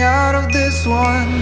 out of this one.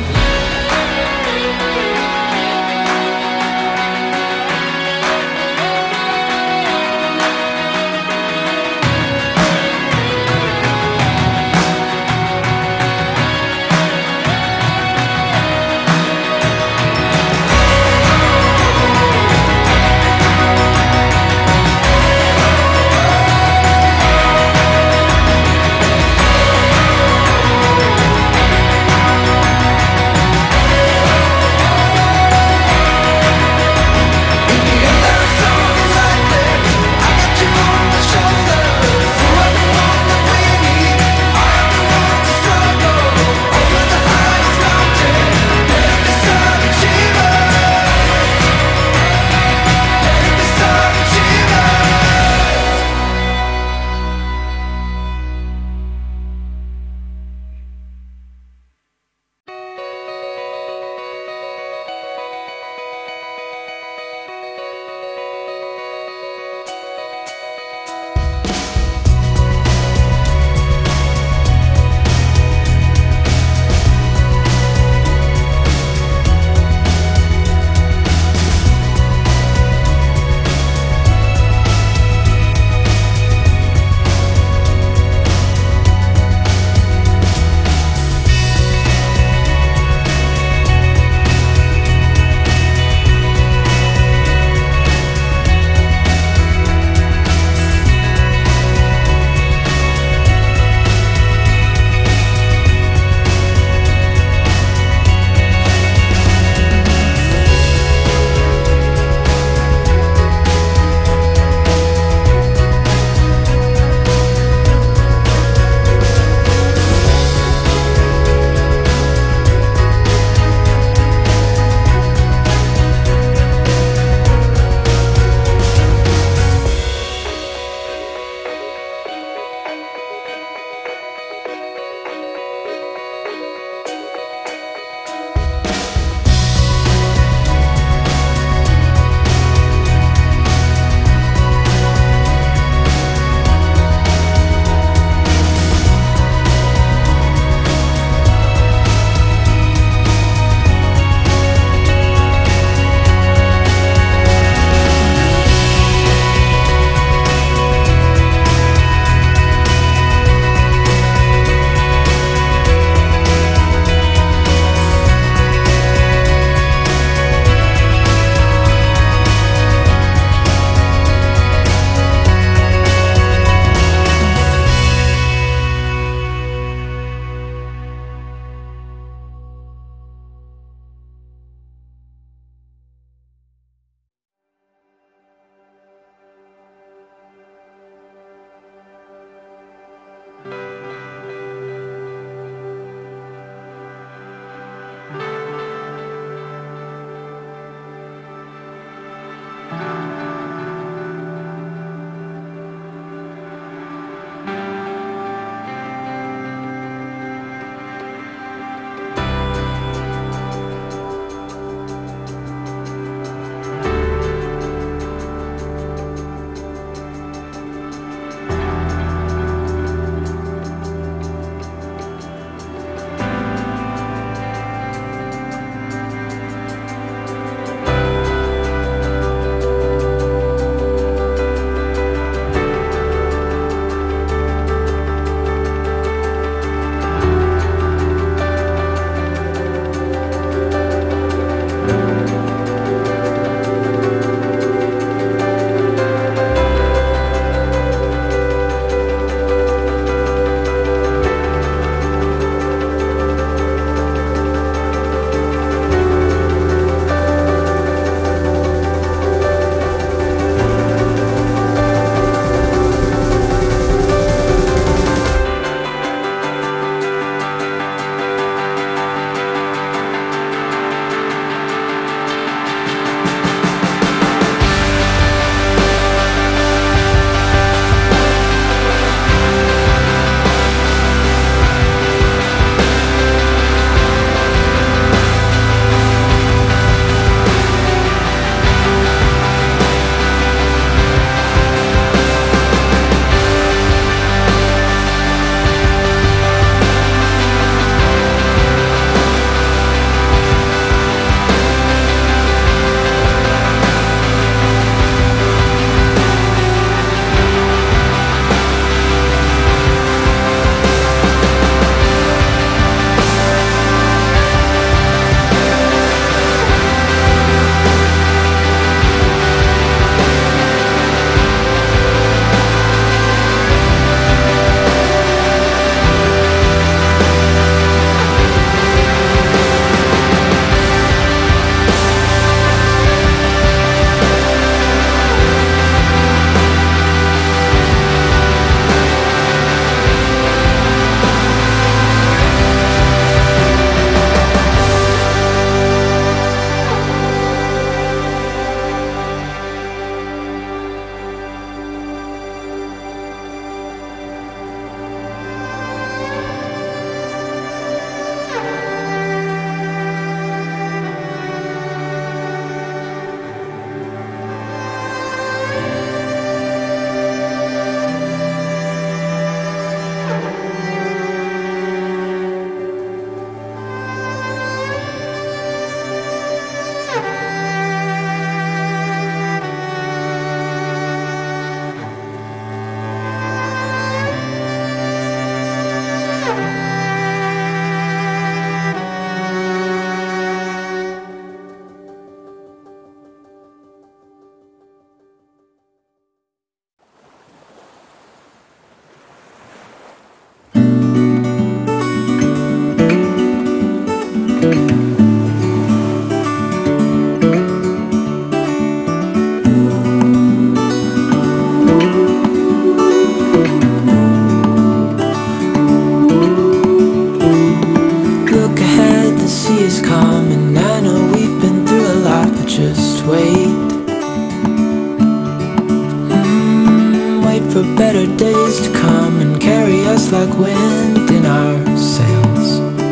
days to come and carry us like wind in our sails.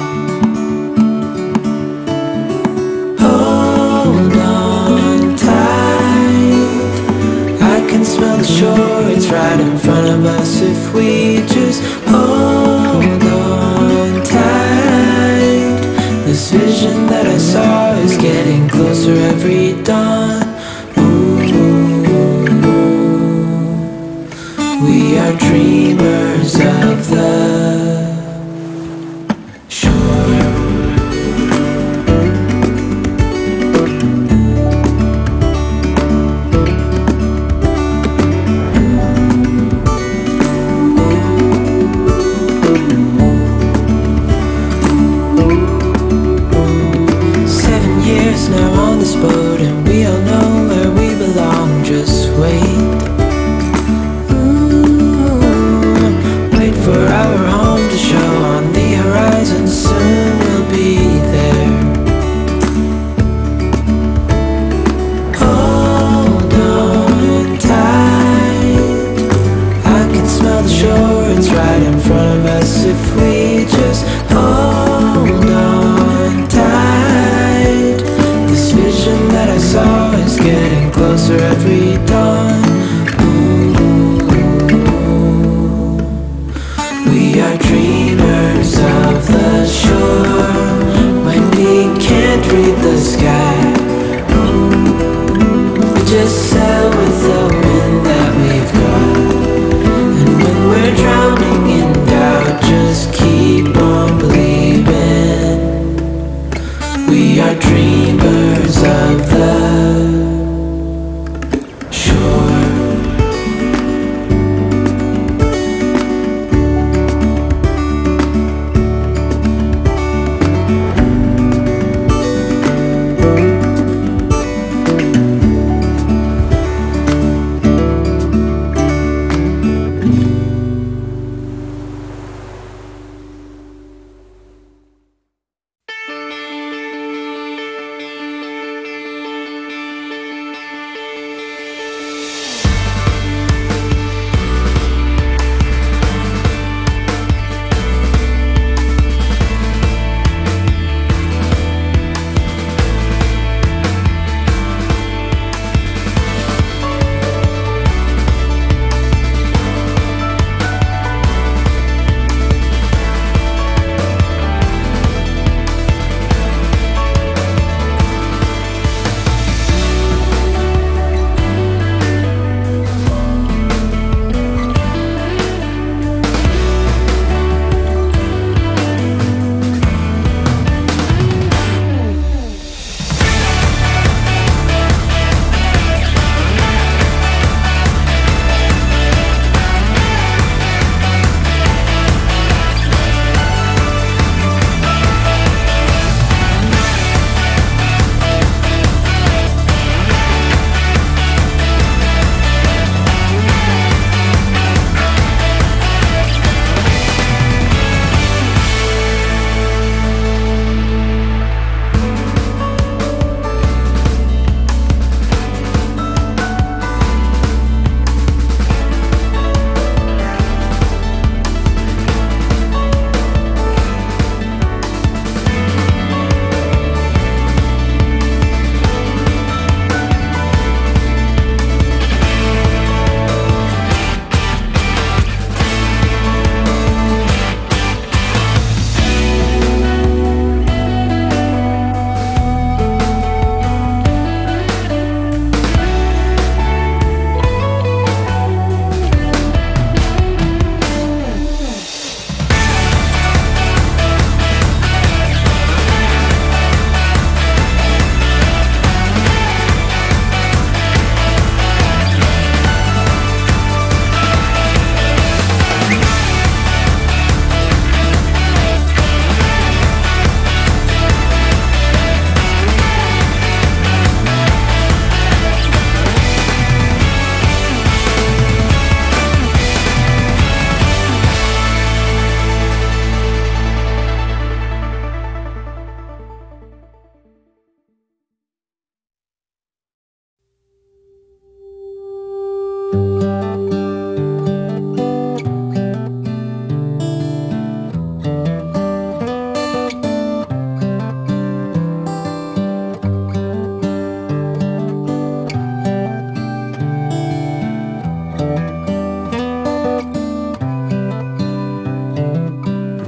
Hold on tight, I can smell the shore, it's right in front of us. If we just hold on tight, this vision that I saw is getting closer every dawn. We are dreamers of the shore. 7 years now on this boat, and we all know where we belong. Just wait. For our home to show on the horizon, soon we'll be there. Hold on tight, I can smell the shore, it's right in front of us. If we just hold on tight, this vision that I saw is getting closer every dawn. We are dreamers of the shore. When we can't read the sky, we just sail with the wind that we've got. And when we're drowning in doubt, just keep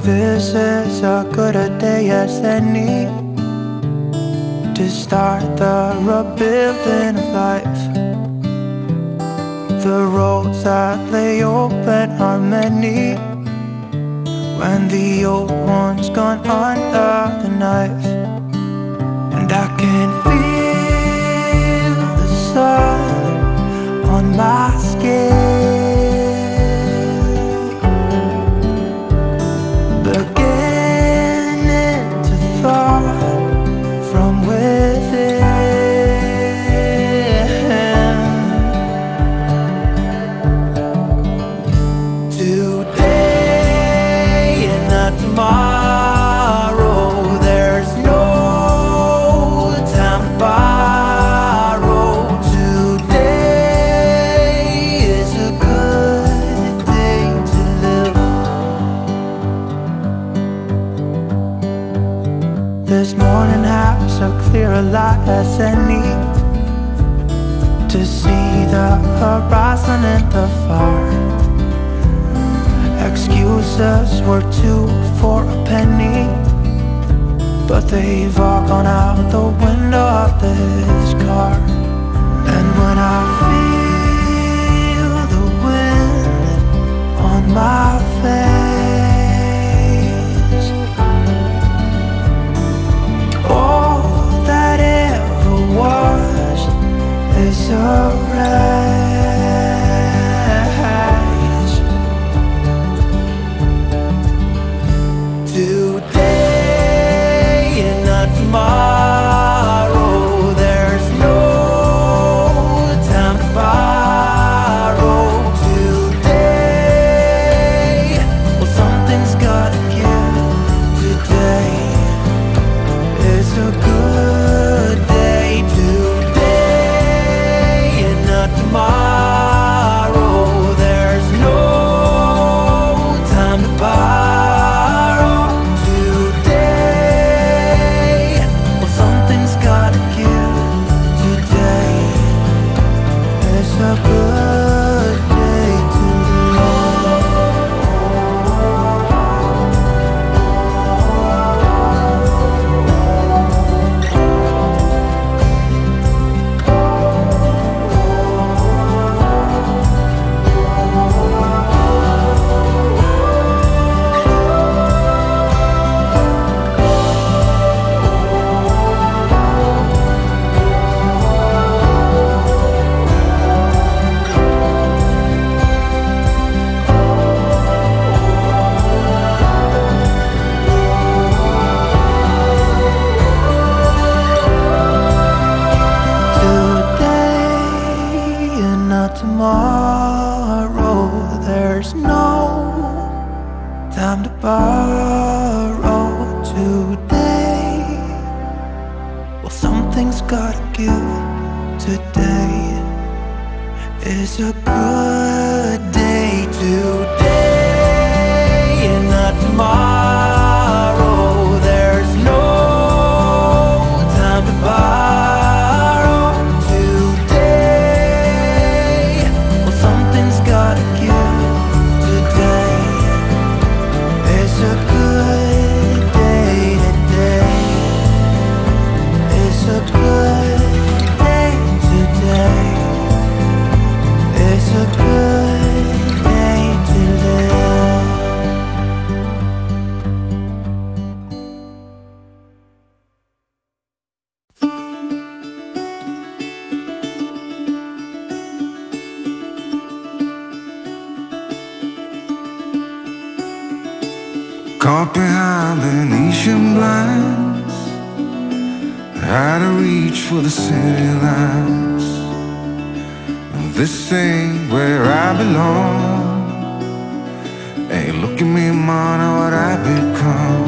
This is as good a day as any to start the rebuilding of life. The roads that lay open are many when the old one's gone under the knife. And I can feel the sun on my skin, beginning to thaw from within. Today and not tomorrow, there's no time to borrow. Today is a good day to live. This morning has a clearer light as any to see the horizon and the far. Excuses were 2 for a penny, but they've all gone out the window of this car. And when I feel the wind on my face, all that ever was is a race. Today and not tomorrow, there's no time to borrow. Today, well, something's gotta give. Today is a good day. Today and not tomorrow, there's no time to borrow. Today, well, something's gotta give. Today is a good day to tomorrow, there's no time to borrow. Today, well, something's gotta give. Today is a good day. Today and not tomorrow, there's no time to borrow. Today, well, something's gotta give. Today is a good day. Today is a good day. Today is a good day to live. Caught behind Venetian blinds, had to reach for the city lights. This ain't where I belong. Hey, look at me, man, what I've become.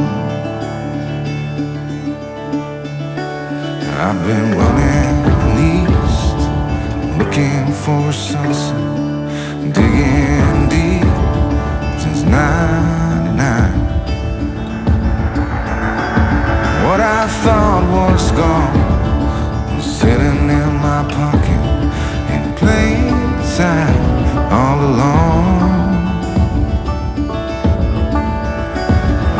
I've been running east, looking for a sunset, digging deep since '99. What I thought was gone was sitting in my pocket in plain sight all along.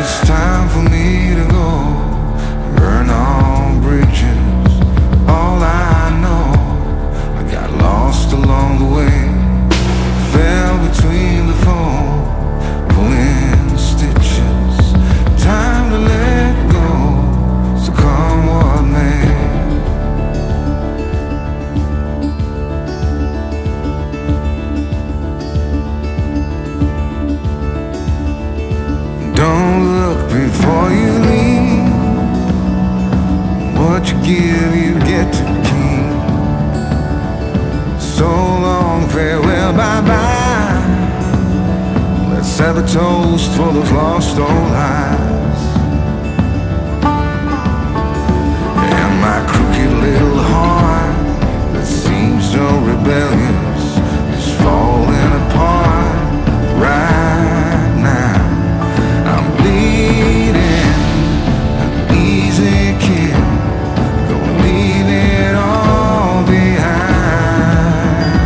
it's time for me to go, burn all bridges. All I know, I got lost along the way, fell between the foam, pulling stitches. Time to let go, so come what may. Don't look before you leave. What you give, you get to keep. So long, farewell, bye-bye. Let's have a toast for those lost old lives. And my crooked little heart that seems so rebellious is falling apart right now. I'm bleeding, an easy kill, gonna leave it all behind.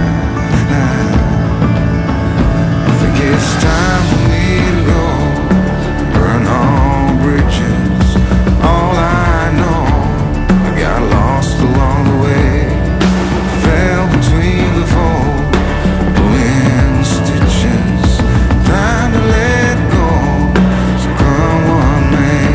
I think it's time for me to go, burn all bridges. All I know, I got lost along the way, fell between the fold, pulling stitches. Time to let go, so come what may.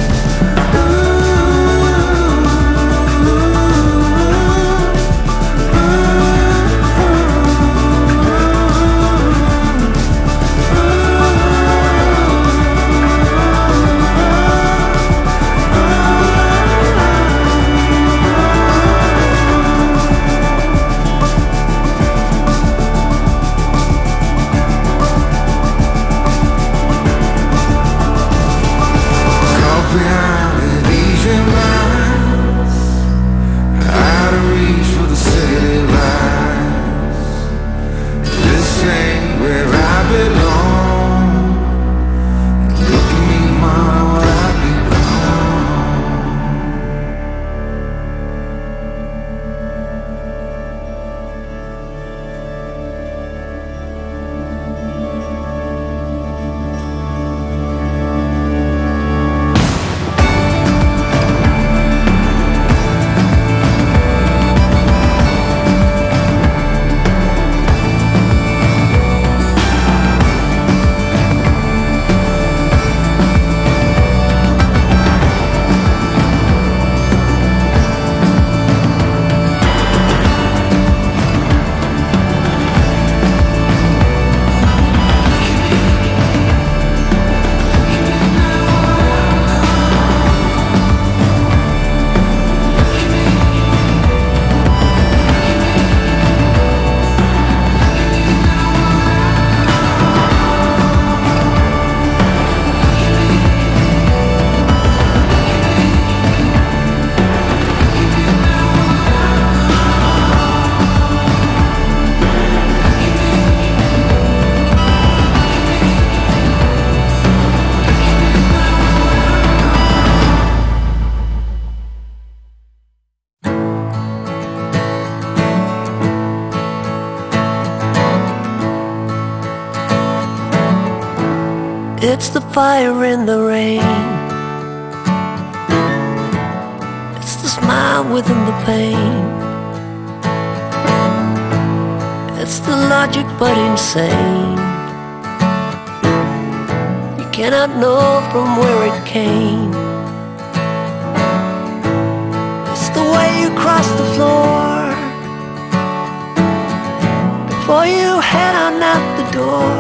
Caught behind the Asian lines, out of reach for the city lights. This ain't where I belong. Look at me, mama, what I've become. It's the fire in the rain. It's the smile within the pain. It's the logic but insane. You cannot know from where it came. It's the way you cross the floor before you head on out the door.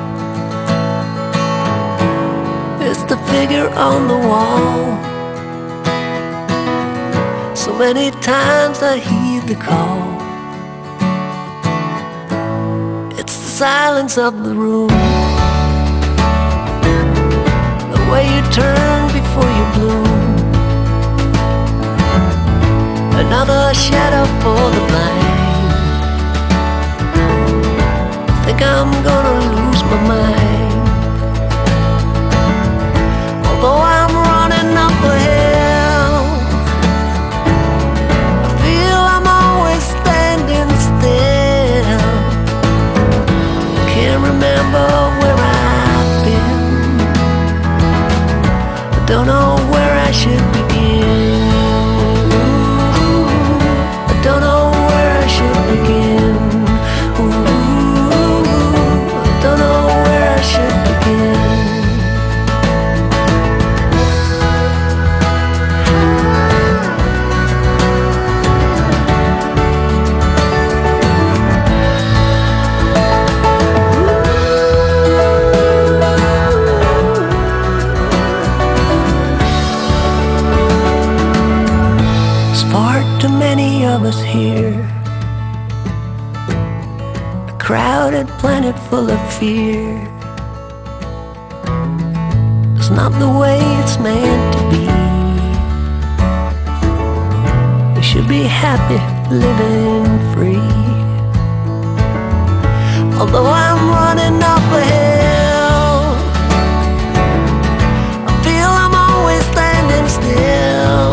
It's the figure on the wall. So many times I heed the call. It's the silence of the room, the way you turn before you bloom. Another shadow for the blind. I think I'm gonna lose my mind. Although I'm running up a hill, I feel I'm always standing still. Can't remember where I've been. crowded planet full of fear. It's not the way it's meant to be. We should be happy living free. Although I'm running up a hill, I feel I'm always standing still.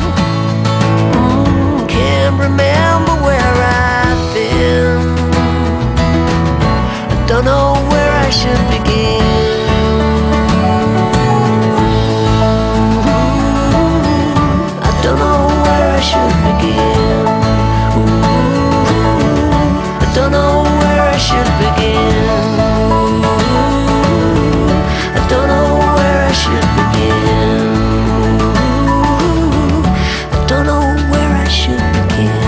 Can't remember where I've been. I don't know where I should begin. I don't know where I should begin. I don't know where I should begin. I don't know where I should begin. I don't know where I should begin.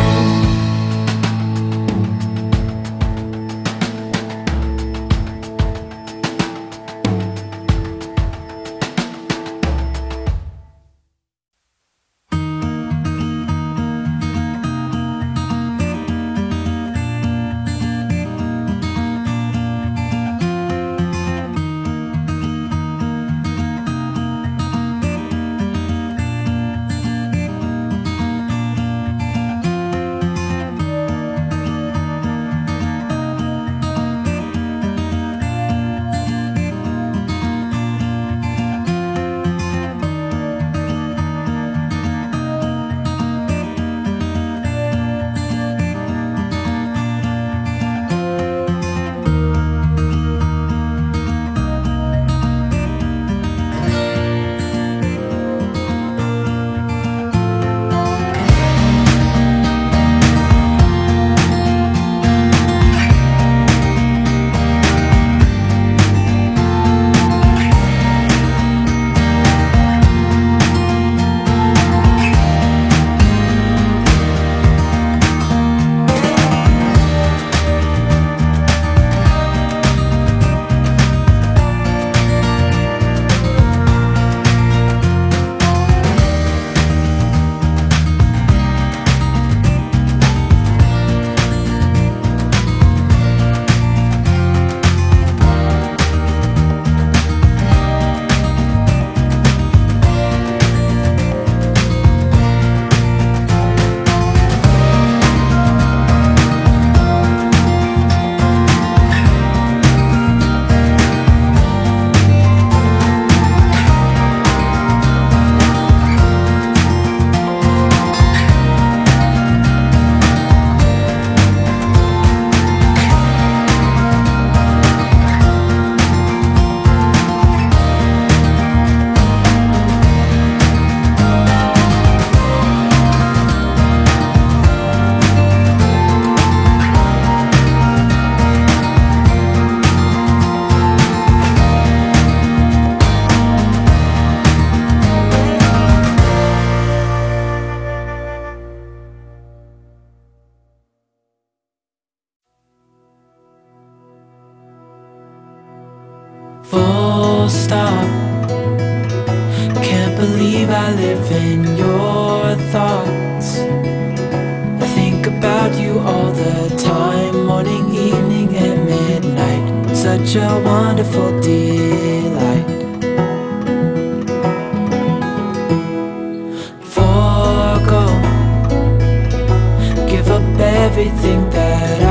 Full stop. Can't believe I live in your thoughts. I think about you all the time, morning, evening, and midnight. Such a wonderful delight. Forgo, give up everything that